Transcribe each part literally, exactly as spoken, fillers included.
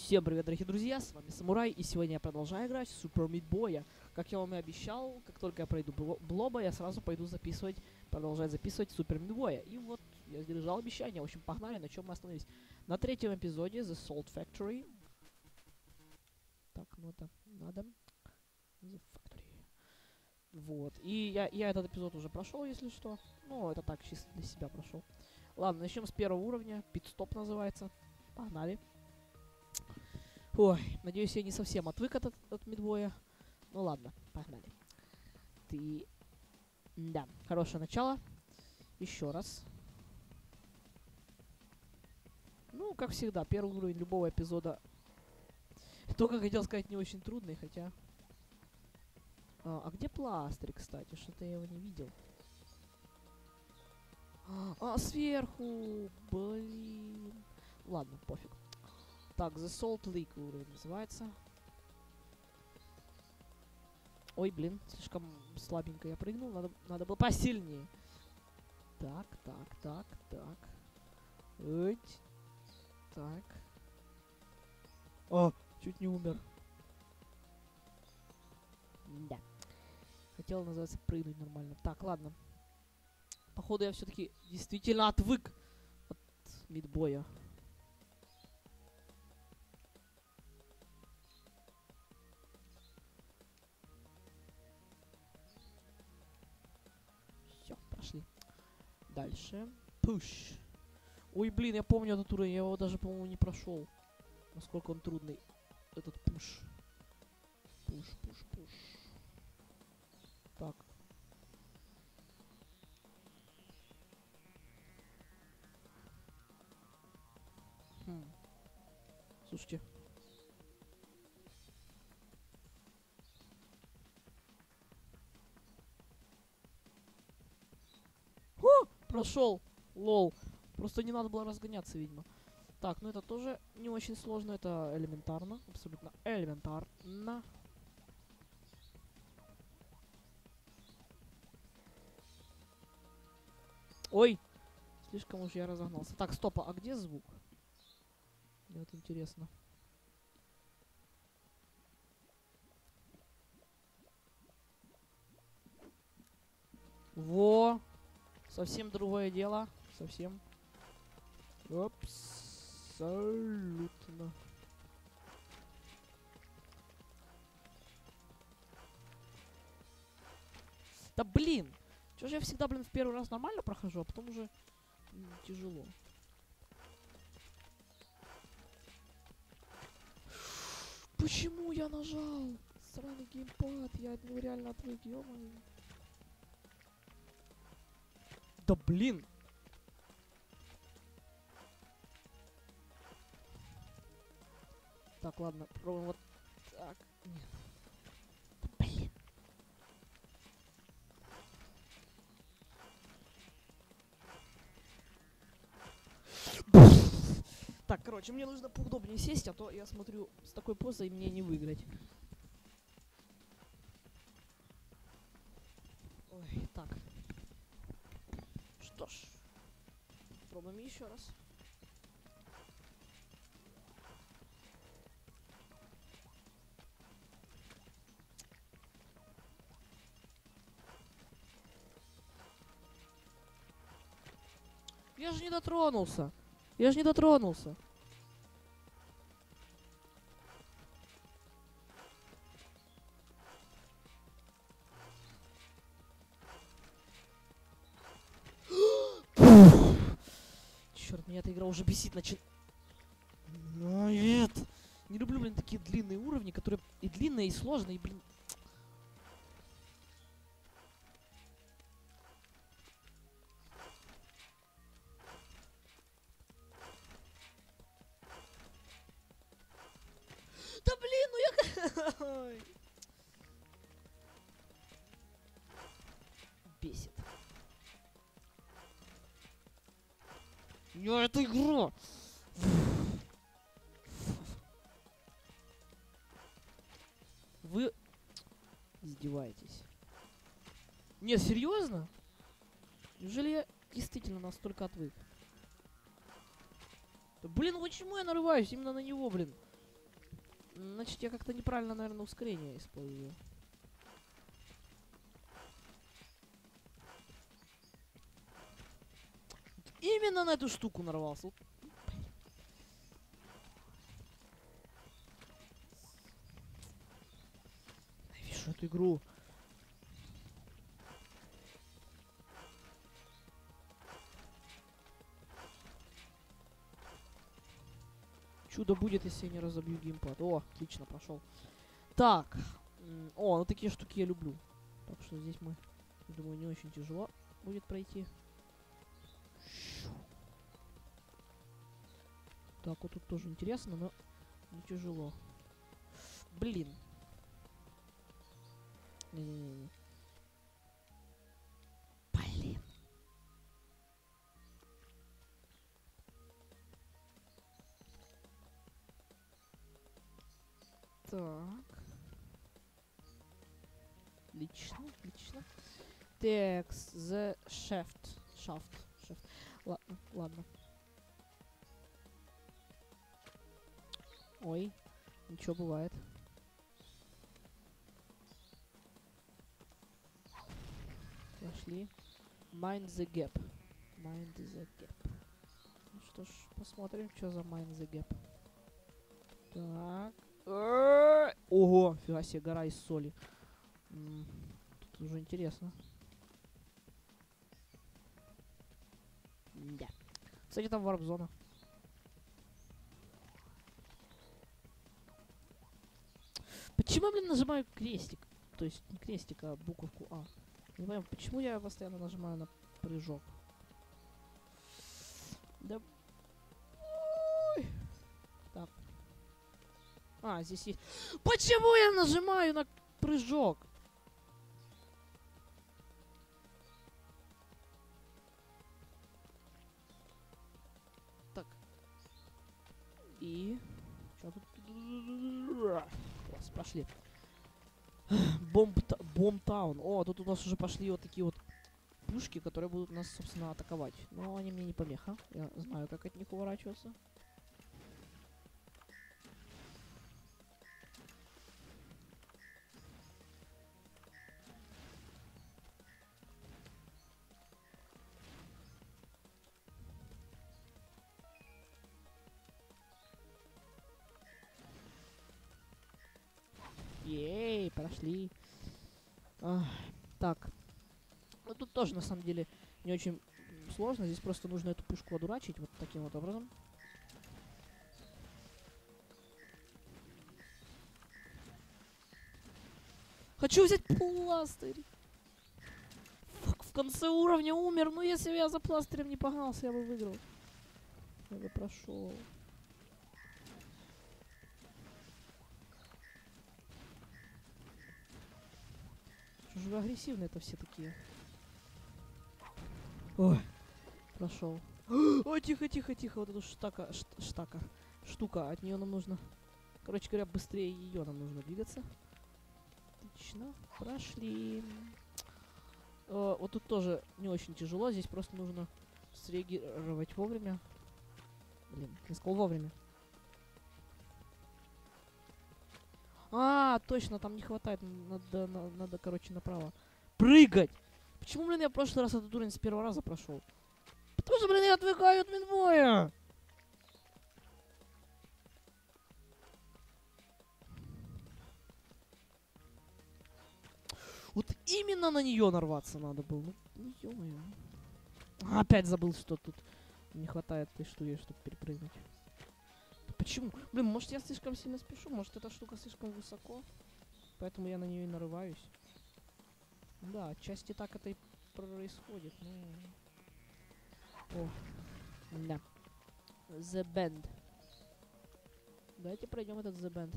Всем привет, дорогие друзья, с вами Самурай, и сегодня я продолжаю играть в Super Meat Boy. Как я вам и обещал, как только я пройду бло Блоба, я сразу пойду записывать, продолжать записывать Super Meat Boy. И вот, я сдержал обещание, в общем, погнали, на чем мы остановились. На третьем эпизоде The Salt Factory. Так, ну это надо. The Factory. Вот, и я, я этот эпизод уже прошел, если что. Ну, это так, чисто для себя прошел. Ладно, начнем с первого уровня, пит-стоп называется. Погнали. Ой, надеюсь, я не совсем отвык от, от мидбоя. Ну ладно, погнали. Ты... Да, хорошее начало. Еще раз. Ну, как всегда, первый уровень любого эпизода. Только хотел сказать, не очень трудный, хотя... А, а где пластырь, кстати? Что-то я его не видел. А, а, сверху! Блин. Ладно, пофиг. Так, The Salt Lake уровень называется. Ой, блин, слишком слабенько я прыгнул. Надо, надо было посильнее. Так, так, так, так. Эть. Так. О, чуть не умер. Да. Хотел, называется, прыгнуть нормально. Так, ладно. Походу, я все-таки действительно отвык от мидбоя. Все, прошли. Дальше. Push. Ой, блин, я помню этот уровень, я его даже, по-моему, не прошел. Насколько он трудный. Этот пуш. Пуш, пуш, пуш. Так. Хм. Слушайте. О, прошел. Лол. Просто не надо было разгоняться, видимо. Так, ну это тоже не очень сложно, это элементарно, абсолютно элементарно. Ой, слишком уж я разогнался. Так, стоп, а где звук? Мне вот интересно. Во, совсем другое дело, совсем. Абсолютно. Да блин! Чё же я всегда, блин, в первый раз нормально прохожу, а потом уже м, тяжело. Почему я нажал? Сраный геймпад, я от него реально отвык, ё-моё. Да блин! Так, ладно, пробуем вот так. Нет. Блин. Так, короче, мне нужно поудобнее сесть, а то я смотрю, с такой позой мне не выиграть. Ой, так. Что ж, пробуем еще раз. Я же не дотронулся. Я же не дотронулся. Черт, меня эта игра уже бесит начи... Ну, нет. Не люблю, блин, такие длинные уровни, которые и длинные, и сложные, и, блин... Да блин, ну я... Бесит. Я эту игру... Вы издеваетесь. Не, серьезно? Неужели я действительно настолько отвык? Да, блин, почему я нарываюсь именно на него, блин? Значит, я как-то неправильно, наверное, ускорение использую. Именно на эту штуку нарвался. Ненавижу эту игру. Чудо будет, если я не разобью геймпад. О, отлично, прошел. Так. О, ну такие штуки я люблю. Так что здесь мы, думаю, не очень тяжело будет пройти. Так, вот тут тоже интересно, но не тяжело. Блин. Не-не-не. Блин. Так. Отлично, отлично. Текс, the shaft. Shaft. Shaft. Ладно, ладно. Ой, ничего бывает. Пошли. Mind the gap. Mind the gap. Ну что ж, посмотрим, что за Mind the gap. Так. Ого, фига себе, гора из соли. М, Тут уже интересно. Да. Кстати, там варп-зона. Почему я, блин, нажимаю крестик? То есть не крестик, а буковку А. Не понимаю, почему я постоянно нажимаю на прыжок? Да. Ой. Так. А, здесь есть. Почему я нажимаю на прыжок? Так. И... Что тут? Класс, пошли. Бомбтаун. О, тут у нас уже пошли вот такие вот пушки, которые будут нас, собственно, атаковать. Но они мне не помеха. Я знаю, как от них уворачиваться. Ей, прошли. Ах, так. Ну тут тоже, на самом деле, не очень сложно. Здесь просто нужно эту пушку одурачить вот таким вот образом. Хочу взять пластырь. Фак, в конце уровня умер. Ну если бы я за пластырем не погнался, я бы выиграл. Я бы прошел. Что же вы агрессивные это все такие? Ой, прошел. Ой, тихо, тихо, тихо. Вот эту штака, шт, штака, штука. От нее нам нужно, короче говоря, быстрее ее нам нужно двигаться. Отлично, прошли. О, вот тут тоже не очень тяжело. Здесь просто нужно среагировать вовремя. Блин, я сказал вовремя. А, точно, там не хватает. Надо, надо, надо, короче, направо. Прыгать! Почему, блин, я в прошлый раз этот уровень с первого раза прошел? Потому что, блин, я отвлекаю от минвоя! Вот именно на нее нарваться надо было. Ну, ё-моё. А, опять забыл, что тут не хватает этой штуки, чтобы перепрыгнуть. Почему? Блин, может я слишком сильно спешу? Может эта штука слишком высоко? Поэтому я на нее и нарываюсь. Да, отчасти так это и происходит. Ну... О, да. The Band. Давайте пройдем этот The Band.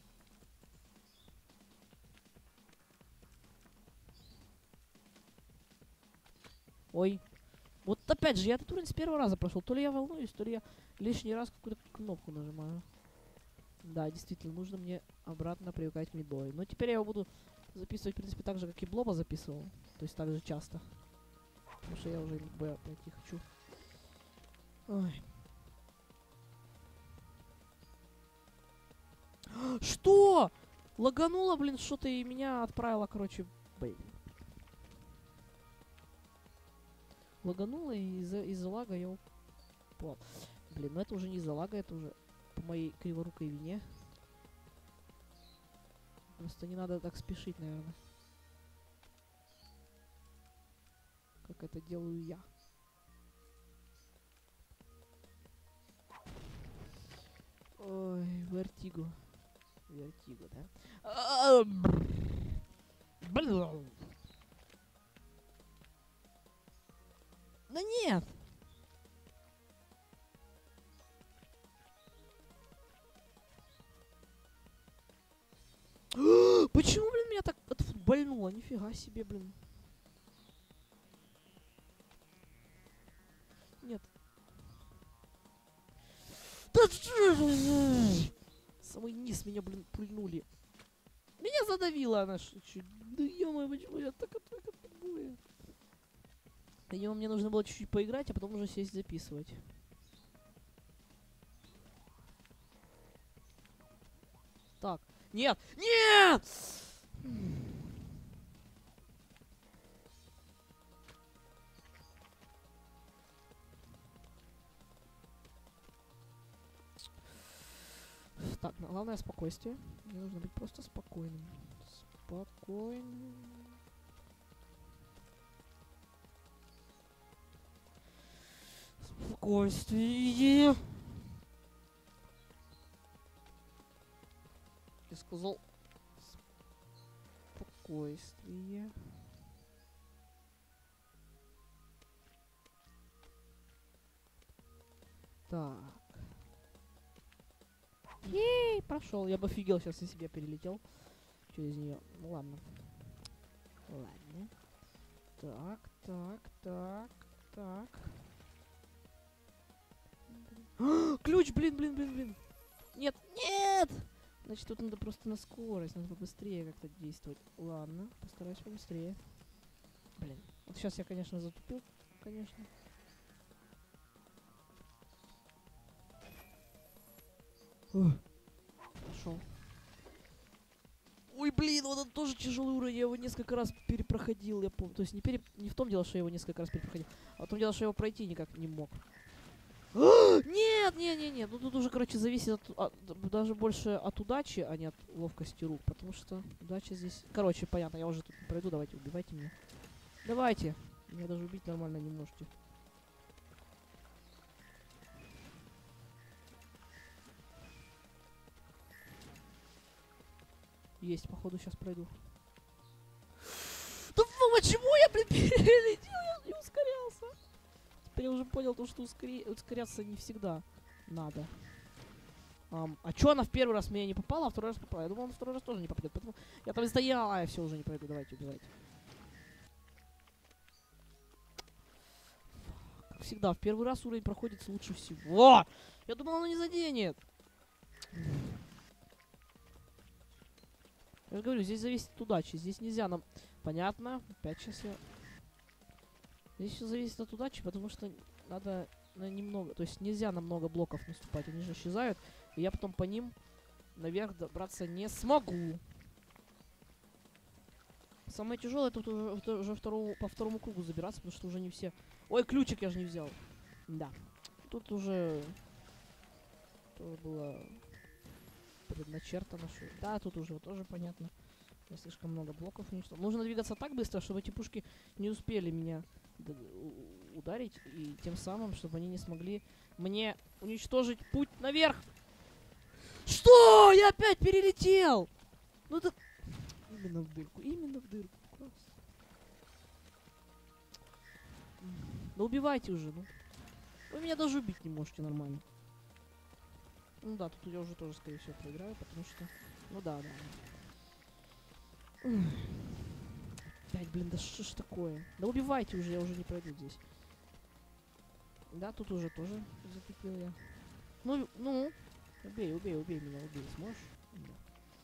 Ой. Вот опять же, я этот уровень с первого раза прошел. То ли я волнуюсь, то ли я лишний раз какую-то кнопку нажимаю. Да, действительно, нужно мне обратно привыкать к мидбою. Но теперь я его буду записывать, в принципе, так же, как и Блоба записывал. То есть так же часто. Потому что я уже мидбоя пройти хочу. Ой. Что? Лагануло, блин, что-то и меня отправило, короче, блин. Лагануло, и из-за из лага я упал. Блин, ну это уже не из-за лага, это уже по моей криворукой вине. Просто не надо так спешить, наверное. Как это делаю я. Ой, вертиго. Вертиго, да? А, блин. Да нет! Почему, блин, меня так отфутбольнуло? Нифига себе, блин. Нет. Да самый низ меня, блин, пульнули. Меня задавила она. Да ё-моё, почему я так отвык от боя? Видимо, мне нужно было чуть-чуть поиграть, а потом уже сесть записывать. Так. Нет! Нет! Так, главное спокойствие. Мне нужно быть просто спокойным. Спокойным. Спокойствие. Я сказал спокойствие. Так. Ей, прошел. Я бы офигел сейчас, если бы я перелетел через нее. Ну ладно. Ладно. Так, так, так, так. Ключ, блин, блин, блин, блин. Нет, нет! Значит, тут надо просто на скорость, надо побыстрее как-то действовать. Ладно, постараюсь побыстрее. Блин, вот сейчас я, конечно, затупил, конечно. Пошел. Ой, блин, вот это тоже тяжелый уровень, я его несколько раз перепроходил, я помню. То есть не, пере... не в том дело, что я его несколько раз перепроходил, а в том дело, что я его пройти никак не мог. Нет, нет, нет, нет. Ну тут уже, короче, зависит от, от, даже больше от удачи, а не от ловкости рук. Потому что удача здесь... Короче, понятно, я уже тут не пройду. Давайте, убивайте меня. Давайте. Меня даже убить нормально не можете. Есть, походу, сейчас пройду. Да почему я, блин, перелетел? Я не ускорялся. Теперь я уже понял, то, что ускоря... ускоряться не всегда надо. Um, а чё она в первый раз меня не попала, а второй раз попала? Я думал, он второй раз тоже не попадет. Поэтому я там стоял, а я все уже не пройду. Давайте, убивайте. Как всегда, в первый раз уровень проходит лучше всего. Я думал, оно не заденет. Я же говорю, здесь зависит от удачи. Здесь нельзя нам... Понятно. Опять сейчас я... Здесь все зависит от удачи, потому что надо на немного... То есть нельзя на много блоков наступать. Они же исчезают. И я потом по ним наверх добраться не смогу. Самое тяжелое тут уже, уже второму, по второму кругу забираться, потому что уже не все... Ой, ключик я же не взял. Да. Тут уже... Тоже было предначертано, что... Да, тут уже тоже понятно. Я слишком много блоков уничтожил. Нужно двигаться так быстро, чтобы эти пушки не успели меня ударить. И тем самым, чтобы они не смогли мне уничтожить путь наверх. Что? Я опять перелетел! Ну это... Именно в дырку, именно в дырку. Класс. Да убивайте уже, ну. Вы меня даже убить не можете нормально. Ну да, тут я уже тоже, скорее всего, проиграю, потому что... Ну да, да. Опять, блин, да что ж такое? Да убивайте уже, я уже не пройду здесь. Да, тут уже тоже затупил я. Ну, ну. Убей, убей, убей меня, убей. Сможешь? Да.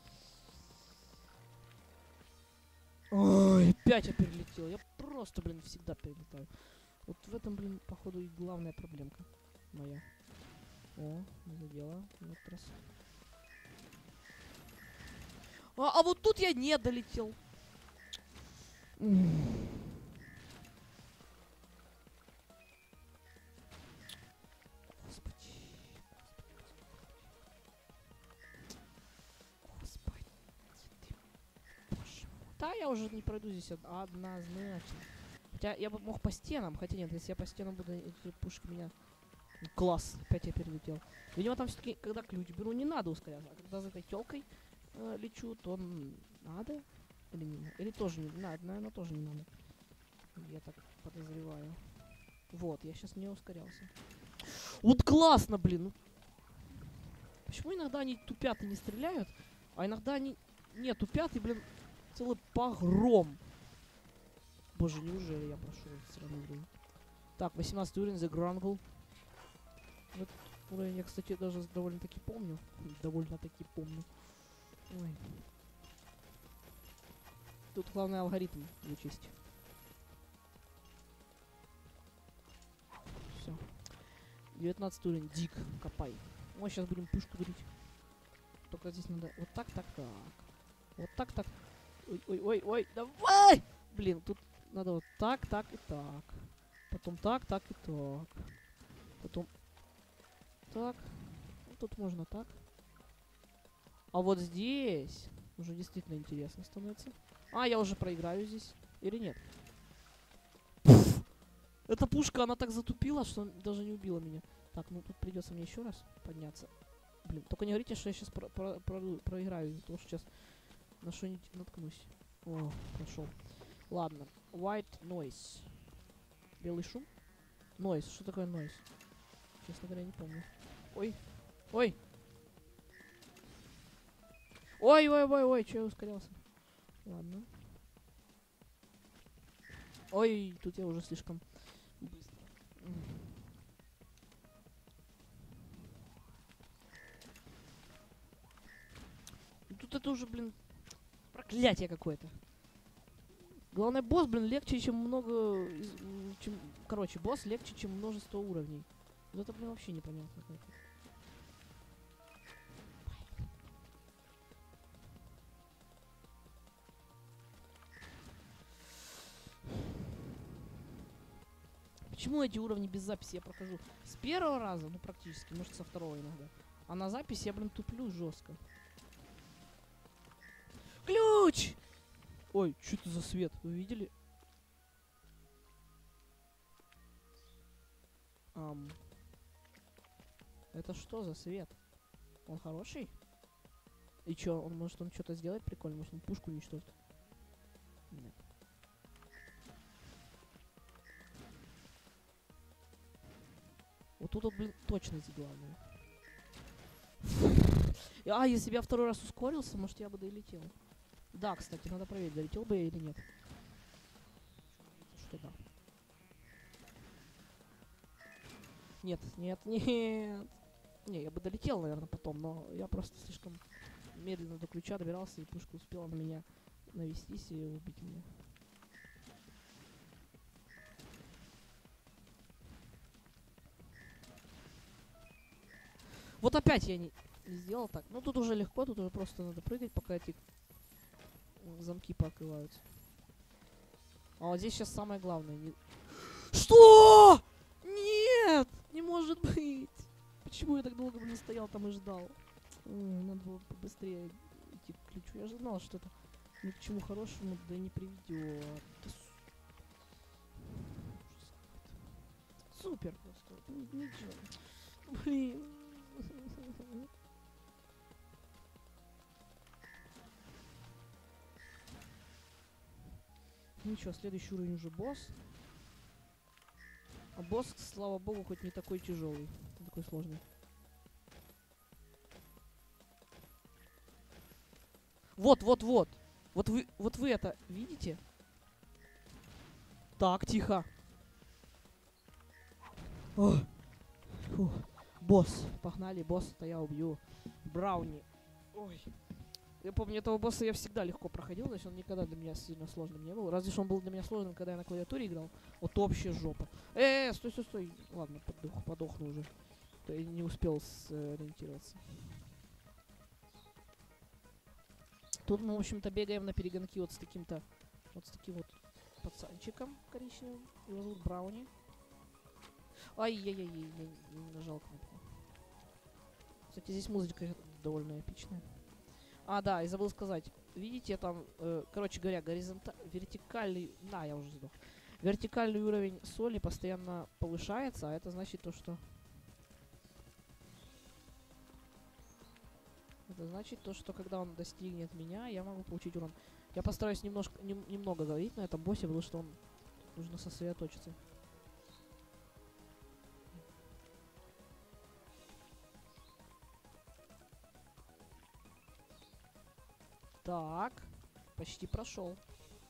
Ой, опять я перелетел. Я просто, блин, всегда перелетаю. Вот в этом, блин, походу и главная проблемка моя. О, не задело. В этот раз. А, а вот тут я не долетел. Господи. Господи. Ты, боже мой. Да, я уже не пройду здесь од- однозначно. Хотя я бы мог по стенам. Хотя нет, если я по стенам буду, эти пушки меня... Класс, опять я перелетел. Видимо, там все-таки, когда ключ беру, не надо ускоряться. А когда за этой телкой э, лечу, то м, надо? Или не надо? Или тоже не надо? Наверное, тоже не надо. Я так подозреваю. Вот, я сейчас не ускорялся. Вот классно, блин. Ну, почему иногда они тупят и не стреляют, а иногда они не тупят и, блин, целый погром. Боже, неужели я прошел этот сраный уровень? Так, восемнадцатый уровень, The Grungle. Этот уровень я, кстати, даже довольно-таки помню. Довольно-таки помню. Ой. Тут главный алгоритм вычесть. Все. девятнадцатый уровень, Дик, копай. Мы сейчас будем пушку дрить. Только здесь надо вот так, так, так. Вот так, так. Ой, ой, ой, ой, давай! Блин, тут надо вот так, так и так. Потом так, так и так. Потом так. Ну, тут можно так. А вот здесь уже действительно интересно становится. А, я уже проиграю здесь. Или нет? Пфф! Эта пушка, она так затупила, что даже не убила меня. Так, ну тут придется мне еще раз подняться. Блин, только не говорите, что я сейчас про про про проиграю, потому что сейчас на что-нибудь наткнусь. О, прошел. Ладно. White noise. Белый шум? Noise. Что такое noise? Честно говоря, не помню. Ой. Ой. Ой, ой, ой, ой, че я ускорялся? Ладно. Ой, тут я уже слишком быстро. Тут это уже, блин, проклятие какое-то. Главное, босс, блин, легче, чем много... Чем, короче, босс легче, чем множество уровней. Вот это, блин, вообще непонятно как. Почему эти уровни без записи я прохожу с первого раза? Ну, практически, может, со второго иногда. А на записи я, блин, туплю жестко. Ключ! Ой, что это за свет? Вы видели? Ам. Это что за свет? Он хороший? И чё, он может он что-то сделать прикольно? Может он пушку уничтожит? Нет. Вот тут, вот, блин, точность главная. А, если бы я второй раз ускорился, может я бы долетел. Да, кстати, надо проверить, долетел бы я или нет. Что да. Нет, нет, нет. Не, я бы долетел, наверное, потом, но я просто слишком медленно до ключа добирался, и пушка успела на меня навестись и убить меня. Вот опять я не, не сделал так. Ну, тут уже легко, тут уже просто надо прыгать, пока эти замки покрываются. А вот здесь сейчас самое главное. Не... Что? Нет! Не может быть! Почему я так долго, блин, стоял там и ждал? М, надо было побыстрее идти к ключу. Я же знал, что это ни к чему хорошему да не приведет. Да супер просто. Ничего. Блин. Ничего, следующий уровень уже босс. А босс, слава богу, хоть не такой тяжелый, не такой сложный. Вот, вот, вот. Вот вы, вот вы это видите? Так, тихо. О, фу. Босс, погнали, босса-то я убью. Брауни. Ой. Я помню, этого босса я всегда легко проходил, то есть он никогда для меня сильно сложным не был. Разве что он был для меня сложным, когда я на клавиатуре играл. Вот вообще жопа. Э, -э, -э стой, стой, стой. Ладно, подох, подохну уже. То я не успел сориентироваться. Тут мы, в общем-то, бегаем на перегонки вот с таким-то, вот с таким вот пацанчиком коричневым. Его зовут Брауни. Ай-яй-яй, я не нажал кнопку. Кстати, здесь музычка довольно эпичная. А, да, и забыл сказать. Видите, там, э, короче говоря, горизонтальный, вертикальный... Да, я уже сдох. Вертикальный уровень соли постоянно повышается, а это значит то, что... Это значит то, что когда он достигнет меня, я могу получить урон. Я постараюсь немножко, нем, немного говорить на этом боссе, потому что он... Нужно сосредоточиться. Так, почти прошел.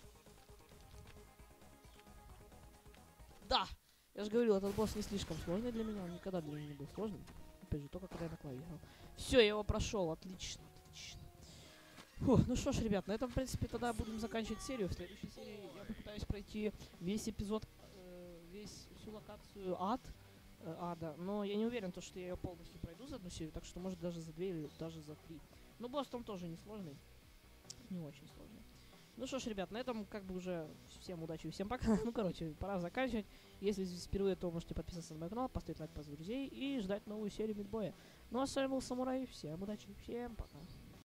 Да! Я же говорил, этот босс не слишком сложный для меня, он никогда для меня не был сложным. Опять же, только когда я на клаве играл. Все, я его прошел, отлично, отлично. Фух, ну что ж, ребят, на этом, в принципе, тогда будем заканчивать серию. В следующей серии я попытаюсь пройти весь эпизод, э, весь, всю локацию ад, э, ада. Но я не уверен, то, что я ее полностью пройду за одну серию, так что, может, даже за две или даже за три. Но босс там тоже не сложный. Не очень сложный. Ну что ж, ребят, на этом как бы уже всем удачи и всем пока. Ну, короче, пора заканчивать. Если здесь впервые, то можете подписаться на мой канал, поставить лайк, позвать друзей и ждать новую серию Мидбоя. Ну а с вами был Самурай. Всем удачи, всем пока.